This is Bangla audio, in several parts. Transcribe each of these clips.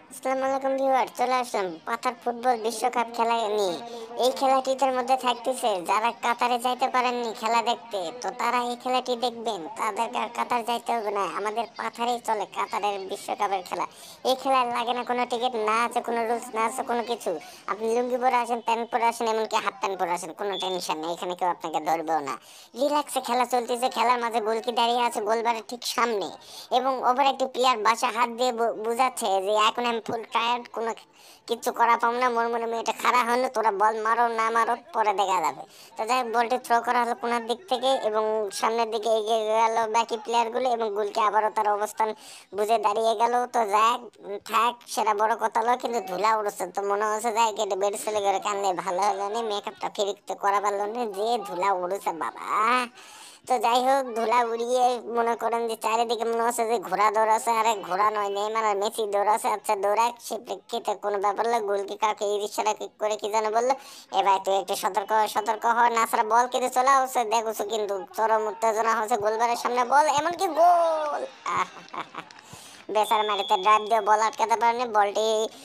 আসসালামু আলাইকুম ভিউয়ার, চলে আসলাম পাতার ফুটবল বিশ্বকাপ খেলা নিয়ে। এই খেলাটির মধ্যে থাকতেছে যারা কাতারে যাইতে পারেননি খেলা দেখতে, তো তারা এই খেলাটি দেখবেন। তাদেরকে আর কাতার যাইতে হবে না, আমাদের পাথারেই চলে কাতারের বিশ্বকাপের খেলা। এই খেলায় লাগে না কোনো টিকিট, না আছে কোনো রুলস, না আছে কোনো কিছু। আপনি লুঙ্গি পরে আসেন, প্যান্ট পরে আসেন, এমনকি হাফ প্যান্ট পরে আসেন, কোনো টেনশন নেই, এখানে কেউ আপনাকে ধরবেও না। রিল্যাক্সে খেলা চলতেছে, খেলার মাঝে গোলকি দাঁড়িয়ে আছে গোলবারের ঠিক সামনে, এবং ওভার একটি প্লেয়ার বাসা হাত দিয়ে বুঝাচ্ছে যে এখন আমি ফুল টায়ার্ড, কোনো কিচ্ছু করা পাম না, মোর মনে মেয়েটা খারাপ হলো, তোরা বল মারো না মারো পরে দেখা যাবে। তো যাই হোক, বলটি থ্রো করা হলো কোনার দিক থেকে এবং সামনের দিকে এগিয়ে গেল বাকি প্লেয়ারগুলো, এবং গোলকে আবারও তার অবস্থান বুঝে দাঁড়িয়ে গেল। তো যাই হোক, থাক সেটা বড় কথা হলো, কিন্তু ধুলা উড়ছে, তো মনে হচ্ছে যাই এটা বেড চলে গেলে কানলে ভালো হলো না, মেকআপটা ফিরিতে করা পারলো না, যে ধুলা উড়ছে বাবা। তো যাই হোক, ধুলা উড়িয়ে মনে করেন যে চারিদিকে মনে হচ্ছে যে ঘোড়া দৌড়াচ্ছে, আরে ঘোড়া নয়, নেইমার আর মেসি দৌড়াচ্ছে। আচ্ছা দৌড়াক, সে প্রেক্ষিতে কোনো ব্যাপার না, গোলকি কাউকে ইশারা করে কি যেন বললো, এবার তুই একটু সতর্ক সতর্ক হ, না ছাড়া বল কিন্তু চলে আসছে, দেখছো কিন্তু চরম উত্তেজনা হচ্ছে, গোলবারের সামনে বল, এমনকি গোল। বেচার মাটিতে ড্রাইভ দিয়ে বল আটকাতে পারেনি, বলটি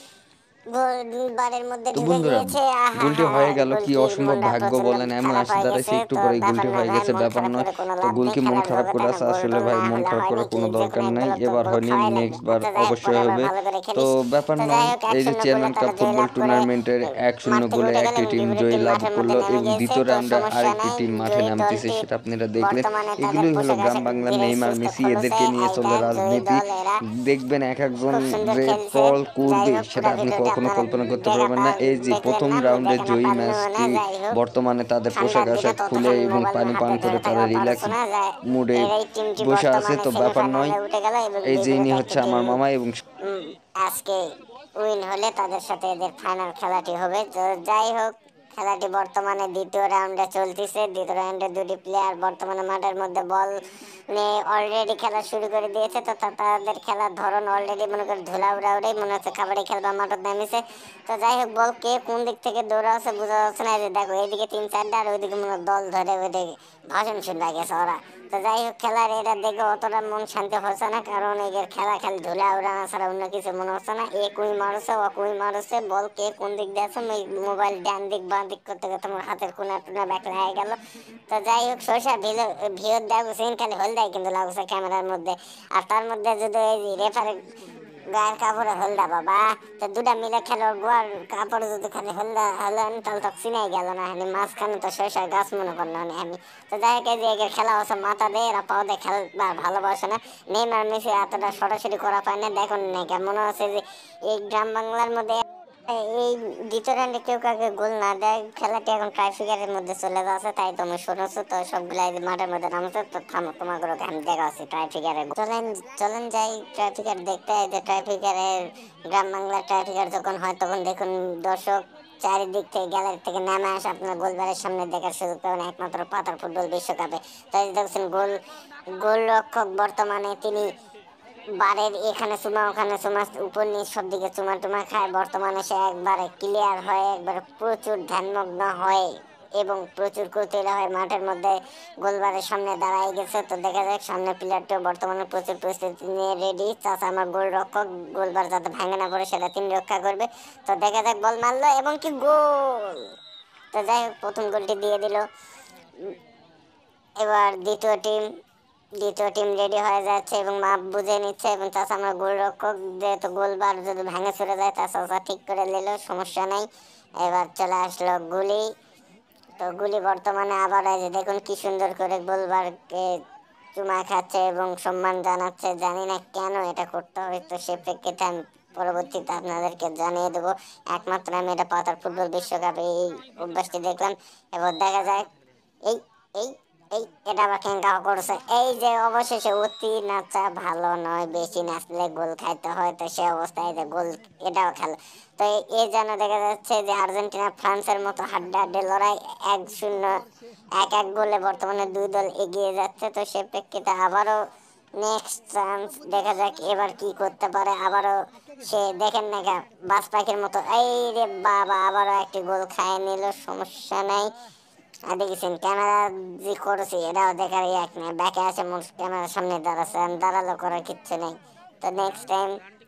গোলবারের মধ্যে তো ঢুকে বন্ধুরা, গিয়েছে। আহা গোলটি হা, হয়ে গেল, কি গোলকির অসম্ভব মুন্ডা ভাগ্য প্রচন্ড বলেন, এমন খারাপ আসে হয়ে দাঁড়াইছে গেছে। একটু তো পরে ব্যাপার গোলটি নয় হয়ে ভাই, গেছে, মন ব্যাপার খারাপ নয়। করে কোনো তো লাভ নেই, গোলকি মন খেলার খারাপ জগৎ করে না, আছে গোল আসলে টোল ভাই, না মন হলে খারাপ হয় করার নাকি, কোনো যে দরকার কোনো নাই, একদল তো এবার গোল হয়নি, খাওয়াই নেক্সট লাগবে। বার আচ্ছা যাই হোক, অবশ্যই পরের বার হবে। ভালো করে তো খেলিস। ব্যাপার তো যাই নয়, হোক, এক এই যে শূন্য গোলে চেয়ারম্যান তারা কাপ ফুটবল জয়লাভ করে টুর্নামেন্টের মাঠ 1-0 থেকে গোলে উঠে গেল, একটি এবং টিম বিপরীত জয়ী টিম লাভ মাঠের মধ্যে করলো নেমে এবং গিয়েছে। দ্বিতীয় তো রাউন্ডে সমস্যা আরেকটি নাই, টিম মাঠে জয়ী নামতেছে, দলটি সেটা আপনারা দেখলেন। বর্তমানে তাদের এগুলোই হলো পোশাক গ্রাম আশাক বাংলার ধীরে নেইমার সুস্থ মেসি, খুলেছে, এদেরকে নিয়ে এইটা চলে জয়ী রাজনীতি। দল এরা, দেখবেন এক একজন খুব সুন্দর যে খেলছে। ট্রল যাই করবে হোক, সেটা পুরো আপনি ভিডিওটি কখনো আপনারা কল্পনা করতে পারবেন না। এই যে দেখলেন প্রথম না, আমি রাউন্ডের দেখানো জয়ী পারলাম না। ম্যাচটি যাই হোক, বর্তমানে তাদের পোশাক ঠান্ডার দিনে আশাক খুলে ততক্ষণ এবং মোবাইল পানি পান হাতে করে ধরে তারা থাকা রিল্যাক্স পারছো না। মুডে এর এই টিমটি বসে আছে, বর্তমানে তো ব্যাপার নয়। সেমিফাইনালে উঠে গেল, এবং এই যে ইনি বিপরীতে একটি হচ্ছে টিম আমার মামা এবং আজকে উইন হলে তাদের সাথে এদের ফাইনাল খেলাটি হবে। তো যাই হোক, খেলাটি বর্তমানে দ্বিতীয় রাউন্ডে চলতেছে। দ্বিতীয় রাউন্ডে দুটি প্লেয়ার বর্তমানে মাঠের মধ্যে বল নিয়ে অলরেডি খেলা শুরু করে দিয়েছে। তো তাদের খেলার ধরন অলরেডি মনে করে ধুলা উড়াউড়াই মনে হচ্ছে, কাবাডি খেলবা মাঠে নামিছে। তো যাই হোক, বল কে কোন দিক থেকে দৌড়াচ্ছে বোঝা যাচ্ছে না। এই যে দেখো, এইদিকে তিন চারটা আর ওইদিকে মনে হয় দল ধরে ওইদিকে ভাষণ শুনতে গেছে ওরা। তো যাই হোক, খেলার এটা দেখে অতটা মন শান্তি হচ্ছে না, কারণ এদের খেলা খেল ধুলা উড়ানো ছাড়া অন্য কিছু মনে হচ্ছে না। এ কুই মারছে, ও কুই মারছে, বল কে কোন দিক দিয়ে আছে, মোবাইল ডান দিক বাঁ দিক করতে করতে আমার হাতের কোনা টুনা ব্যাক হয়ে গেল। তো যাই হোক, সরষা ভিউ দেখো সেন খালি হল দেয় কিন্তু লাগছে ক্যামেরার মধ্যে। আর তার মধ্যে যদি এই রেফারি গায়ের কাপড়ে হলদা বাবা, তো দুটা মিলে খেলো, গোয়ার কাপড় যদি খালি হলদা হলেন তাহলে তো চিনাই গেল না, আমি মাঝখানে তো সরষার গাছ মনে করলো না আমি। তো যাই হোক, এই যে এদের খেলা হচ্ছে মাথা দিয়ে, এরা পাও দিয়ে খেলবার ভালোবাসে না। নেইমার মেসি এতটা সরাসরি করা পায় না, দেখুন নাকি মনে হচ্ছে যে এই গ্রাম বাংলার মধ্যে এই দ্বিতীয় রাউন্ডে কেউ কাউকে গোল না দেয়, খেলাটি এখন ট্রাই ফিগারের মধ্যে চলে যাচ্ছে। তাই তুমি শুনেছো তো সবগুলাই মাঠের মধ্যে নামছে। তো থামো, তোমাকে আমি দেখা আছি ট্রাই ফিগারে। চলেন চলেন যাই ট্রাই ফিগার দেখতে। এই যে ট্রাই ফিগারের গ্রাম বাংলার ট্রাই ফিগার যখন হয় তখন দেখুন দর্শক চারিদিক থেকে গ্যালারি থেকে নামে আসে, আপনার গোলবারের সামনে দেখার সুযোগ পাবেন একমাত্র পাতার ফুটবল বিশ্বকাপে। তাই দেখছেন গোলরক্ষক বর্তমানে তিনি বারের এখানে চুমা ওখানে চুমা, উপর নিচ সব দিকে চুমা টুমা খায়। বর্তমানে সে একবারে ক্লিয়ার হয়, একবারে প্রচুর ধ্যানমগ্ন হয় এবং প্রচুর কৌতূহল হয় মাঠের মধ্যে। গোলবারের সামনে দাঁড়ায় গেছে। তো দেখা যাক, সামনে প্লেয়ারটিও বর্তমানে প্রচুর প্রস্তুতি নিয়ে রেডি। চাচা আমার গোল রক্ষক, গোলবার যাতে ভাঙে না পড়ে সেটা তিনি রক্ষা করবে। তো দেখা যাক, বল মারলো এবং কি গোল। তো যাই হোক, প্রথম গোলটি দিয়ে দিল। এবার দ্বিতীয় টিম রেডি হয়ে যাচ্ছে এবং মাপ বুঝে নিচ্ছে, এবং চাষা আমার গোলরক্ষক যেহেতু গোলবার যদি ভাঙে চলে যায় তা চাষা ঠিক করে নিল, সমস্যা নাই। এবার চলে আসলো গুলি। তো গুলি বর্তমানে আবার এই যে দেখুন কি সুন্দর করে গোলবারকে চুমা খাচ্ছে এবং সম্মান জানাচ্ছে। জানি না কেন এটা করতে হয়, তো সে প্রেক্ষিতে আমি পরবর্তীতে আপনাদেরকে জানিয়ে দেবো। একমাত্র আমি এটা পাতার ফুটবল বিশ্বকাপে এই অভ্যাসটি দেখলাম। এবার দেখা যায় এই এই এই এটা আবার কেঙ্কা করছে। এই যে অবশেষে অতি নাচা ভালো নয়, বেশি নাচলে গোল খাইতে হয়, তো সে অবস্থায় যে গোল এটাও খেলো। তো এই যেন দেখা যাচ্ছে যে আর্জেন্টিনা ফ্রান্সের মতো হাড্ডাহাড্ডি লড়াই, 1-0 এক গোলে বর্তমানে দুই দল এগিয়ে যাচ্ছে। তো সে প্রেক্ষিতে আবারও নেক্সট চান্স, দেখা যাক এবার কি করতে পারে। আবারও সে দেখেন না বাজ পাখির মতো, এই রে বাবা, আবারও একটি গোল খায় নিল, সমস্যা নাই। আর দেখেছেন ক্যামেরা যে করেছে এটাও দেখার এক নেই, ব্যাকে আছে ক্যামেরার সামনে দাঁড়াচ্ছে, দাঁড়ালো করার কিচ্ছু নেই। তো নেক্সট টাইম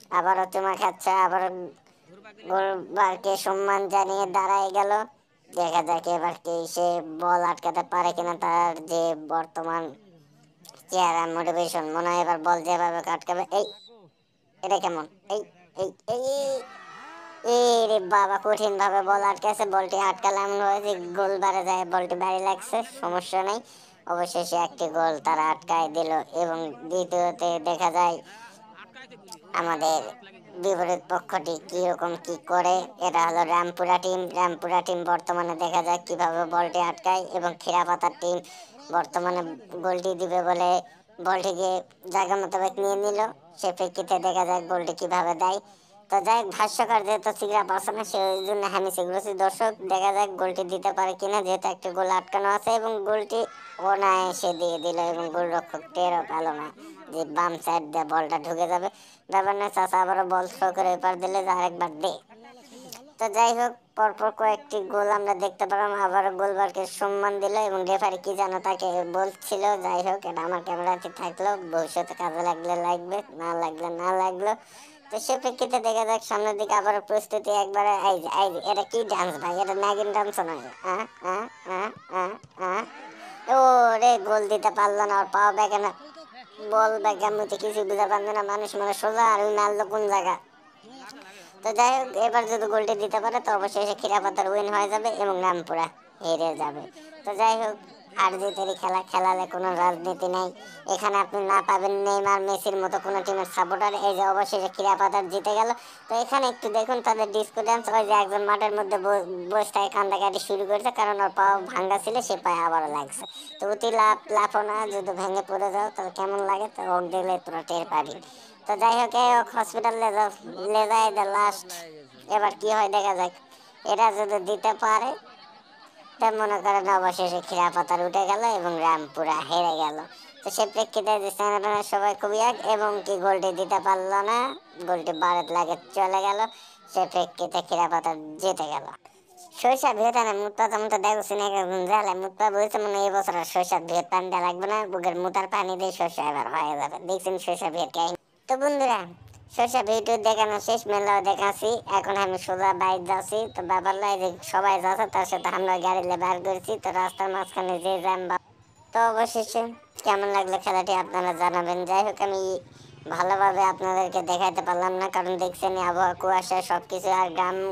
আবারও চুমা খাচ্ছে, আবারও গোলবারকে সম্মান জানিয়ে দাঁড়ায় গেল। দেখা যাক এবার কি সে বল আটকাতে পারে কিনা। তার যে বর্তমান চেহারা, মোটিভেশন, মনে হয় এবার বল যেভাবে আটকাবে। এই এটা কেমন? এই এই এই এই রে বাবা, কঠিন ভাবে বল আটকাছে। বলটি আটকালে এমন ভাবে যে গোল বারে যায়, বলটি বাইরে লাগছে, সমস্যা নেই। অবশেষে একটি গোল তারা আটকায় দিল। এবং দ্বিতীয়তে দেখা যায় আমাদের বিপরীত পক্ষটি কিরকম কি করে। এটা হলো রামপুরা টিম। রামপুরা টিম বর্তমানে দেখা যায় কিভাবে বলটি আটকায়, এবং ক্ষীরাপাতার টিম বর্তমানে গোলটি দিবে বলে বলটিকে জায়গা মোতাবেক নিয়ে নিল। সে প্রেক্ষিতে দেখা যায় গোলটি কিভাবে দেয়। তো যাই হোক, ভাষ্যকার যেহেতু চিগড়া পারছে না, সেই জন্য আমি সেগুলোছি। দর্শক দেখা যাক গোলটি দিতে পারে কিনা, যেহেতু একটা গোল আটকানো আছে। এবং গোলটি অনায়াসে দিয়ে দিল, এবং গোলরক্ষক টেরও পেল না যে বাম সাইড দিয়ে বলটা ঢুকে যাবে। ব্যাপার না, চাষা আবারও বল থ্রো করে এপার দিলে যে আরেকবার দে। তো যাই হোক, পরপর কয়েকটি গোল আমরা দেখতে পেলাম। আবারও গোলবারকে সম্মান দিল, এবং রেফারি কি যেন তাকে বলছিল। যাই হোক, এটা আমার ক্যামেরাতে থাকলো, ভবিষ্যতে কাজে লাগলে লাগবে, না লাগলে না লাগলো। তো সে প্রেক্ষিতে দেখা যাক সামনের দিকে আবার প্রস্তুতি একবারে। এই যে এটা কি ডান্স ভাই? এটা নাগিন ডান্স নয়। ও রে, গোল দিতে পারলো না। ওর পাও ব্যাগে না, বল ব্যাগে মধ্যে কিছু বুঝতে পারবে না। মানুষ মানে সোজা, আর ওই মারলো কোন জায়গা। তো যাই হোক, এবার যদি গোলটি দিতে পারে তো অবশ্যই ক্ষীরাপাতার উইন হয়ে যাবে, এবং রামপুরা হেরে যাবে। তো যাই হোক, আর জিতেরই খেলা, খেলালে কোনো রাজনীতি নাই। এখানে আপনি না পাবেন নেইমার, মেসির মতো কোনো টিমের সাপোর্টার। এই যে অবশেষে ক্ষীরাপাতার জিতে গেল। তো এখানে একটু দেখুন তাদের ডিস্কো ডান্স। ওই যে একজন মাঠের মধ্যে বসে থেকে কান্দাকাটি শুরু করেছে, কারণ ওর পা ভাঙ্গা ছিল, সে পায়ে আবারও লাগছে। তো অতি লাফো না, যদি ভেঙে পড়ে যাও তাহলে কেমন লাগে, তো ওক দেখলে তোরা টের পাবি। তো যাই হোক, এই হসপিটাল লে যায় দ্য লাস্ট। এবার কি হয় দেখা যাক। এটা যদি দিতে পারে তা মনে করেন অবশেষে ক্ষীরাপাতার উঠে গেল, এবং রামপুরা হেরে গেল। তো সে প্রেক্ষিতে যে সেনাটানা সবাই খুবই এবং কি গোলটি দিতে পারলো না, গোলটি বারেত লাগে চলে গেল। সে প্রেক্ষিতে ক্ষীরাপাতা জিতে গেল। শৈশব ভিয়েতানে মুতপা তো দেখছি না, একদম জালে মুতপা বলছে মানে এই বছর আর শৈশব ভিয়েত পানি দেওয়া লাগবে না, বুকের মুতার পানি দিয়ে শস্য এবার হয়ে যাবে। দেখছেন শৈশব ভিয়েত কে? তো বন্ধুরা, শৈশব ভিডিও দেখানো শেষ, মেলাও দেখাচ্ছি। এখন আমি সোজা বাইক যাচ্ছি। তো ব্যাপার লাই যে সবাই যাচ্ছে, তার সাথে আমরা গাড়ি বার করেছি। তো রাস্তার মাঝখানে যে জ্যাম। তো অবশেষে কেমন লাগলো খেলাটি আপনারা জানাবেন। যাই হোক, আমি ভালোভাবে আপনাদেরকে দেখাতে পারলাম না, কারণ দেখছেন আবহাওয়া, কুয়াশা, সবকিছু। আর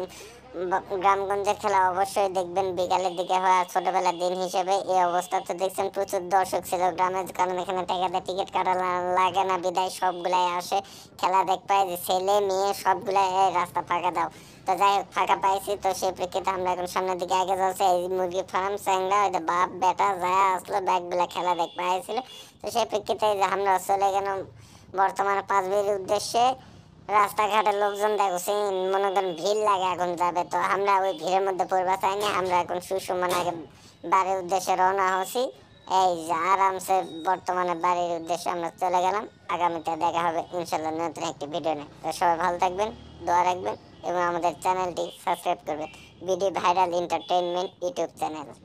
গ্রামগঞ্জের খেলা অবশ্যই দেখবেন বিকালের দিকে হয়, আর ছোটবেলার দিন হিসেবে এই অবস্থা। তো দেখছেন প্রচুর দর্শক ছিল গ্রামে, কারণ এখানে টাকাতে টিকিট কাটা লাগে না, বিদায় সবগুলাই আসে খেলা দেখ পায়। যে ছেলে মেয়ে সবগুলাই রাস্তা ফাঁকা দাও। তো যাই হোক, ফাঁকা পাইছি। তো সেই প্রেক্ষিতে আমরা এখন সামনের দিকে আগে যাচ্ছি। এই মুরগি ফার্ম স্যাংরা, ওই বাপ বেটা যায় আসলো, ব্যাগগুলা খেলা দেখ পাইছিল। তো সেই প্রেক্ষিতে যে আমরা চলে গেলাম বর্তমানে পাঁচবির উদ্দেশ্যে। রাস্তাঘাটের লোকজন দেখছি মনে করেন ভিড় লাগে, এখন যাবে। তো আমরা ওই ভিড়ের মধ্যে পড়বা চাইনি, আমরা এখন সুষমান আগে বাড়ির উদ্দেশ্যে রওনা হচ্ছি। এই যে আরামসে বর্তমানে বাড়ির উদ্দেশ্যে আমরা চলে গেলাম। আগামীতে দেখা হবে ইনশাল্লাহ নতুন একটি ভিডিও নিয়ে। তো সবাই ভালো থাকবেন, দোয়া রাখবেন, এবং আমাদের চ্যানেলটি সাবস্ক্রাইব করবেন। BD viral entertainment YouTube channel.